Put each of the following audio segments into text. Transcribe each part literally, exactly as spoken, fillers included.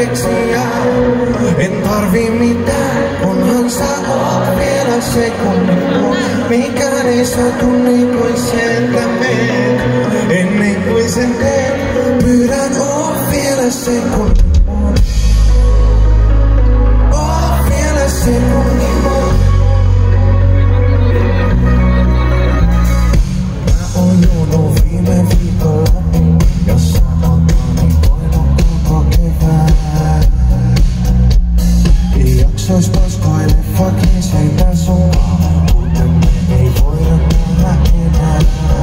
keksiä. En tarvi mitään, kunhan sä oot vielä sekunnin mun. Mikään ei satu niin kuin sieltä meet. Ennen kuin sen teet, pyydän oot vielä sekunnin mun. Oot vielä sekunnin mun. Mä oon juonut viime viikolla, jos sä oot niin voinut koko kevään. Ei jaksois paskoille fucking seitä sunkaan, kuten me ei voida nähdä enää.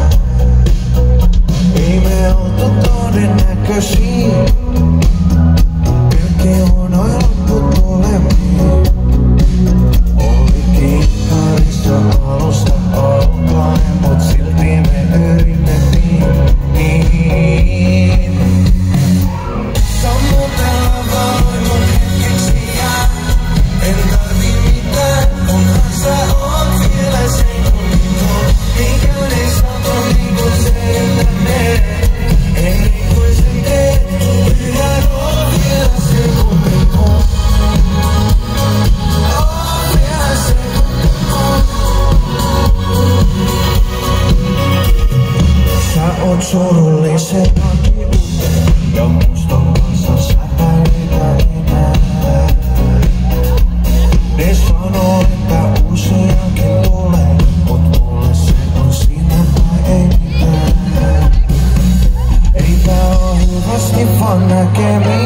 Ei me oltu todennäköisiä, pelkkiä huonoja lopputulemia. Olikin karissa alusta alkaen, mut silti me yritettiin niin. Sammutella varoin mun hetkeksi jää. En tarvi mitään, kunhan sä oot vielä sekunnin mun. Mikään ei satu niinku se, että menee. Ennen kuin sen teet, pyydän oot vielä sekunnin mun. Oot vielä sekunnin mun. Sä oot surullisen akivuuden ja mustan kanssa sä pärjätä enää. Ne sanoo, että useankin tulee, mut mulle se on siinä tai ei mitään. Ei tää oo hyvästi vaan näkeminen.